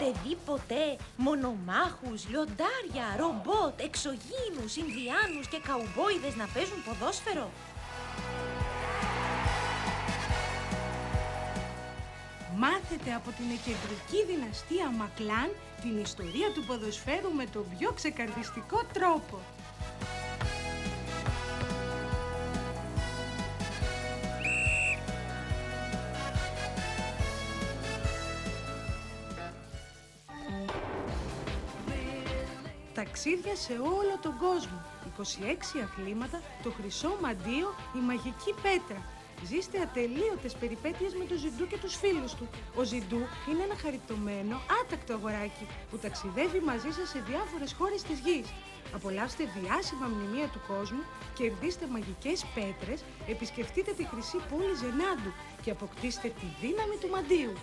Έχετε δει ποτέ μονομάχους, λιοντάρια, ρομπότ, εξωγήινους, Ινδιάνους και καουμπόιδες να παίζουν ποδόσφαιρο? Μάθετε από την εκκεντρική δυναστεία Μακλάν την ιστορία του ποδοσφαίρου με τον πιο ξεκαρδιστικό τρόπο. Ταξίδια σε όλο τον κόσμο. 26 αθλήματα, το χρυσό μαντίο, η μαγική πέτρα. Ζήστε ατελείωτες περιπέτειες με τον Ζιντού και τους φίλους του. Ο Ζιντού είναι ένα χαριτωμένο, άτακτο αγοράκι που ταξιδεύει μαζί σας σε διάφορες χώρες της γης. Απολαύστε διάσημα μνημεία του κόσμου, κερδίστε μαγικές πέτρες, επισκεφτείτε τη χρυσή πόλη Ζενάντου και αποκτήστε τη δύναμη του μαντίου.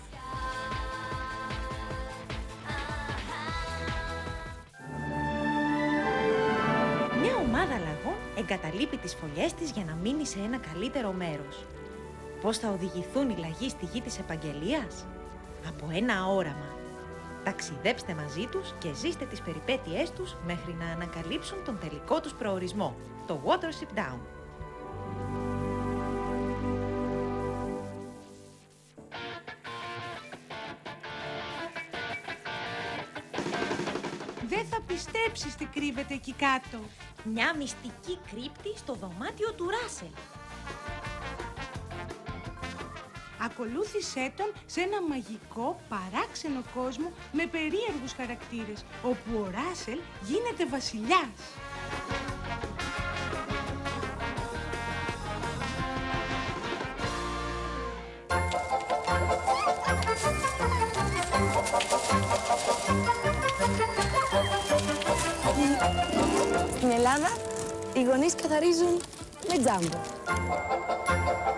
Μια ομάδα λαγών εγκαταλείπει τις φωλιές της για να μείνει σε ένα καλύτερο μέρος. Πώς θα οδηγηθούν οι λαγοί στη γη της επαγγελίας? Από ένα όραμα. Ταξιδέψτε μαζί τους και ζήστε τις περιπέτειές τους μέχρι να ανακαλύψουν τον τελικό τους προορισμό, το Watership Down. Δεν θα πιστέψεις τι κρύβεται εκεί κάτω. Μια μυστική κρύπτη στο δωμάτιο του Ράσελ. Ακολούθησέ τον σε ένα μαγικό, παράξενο κόσμο με περίεργους χαρακτήρες, όπου ο Ράσελ γίνεται βασιλιάς. Στην Ελλάδα, οι γονείς καθαρίζουν με τζάμπο.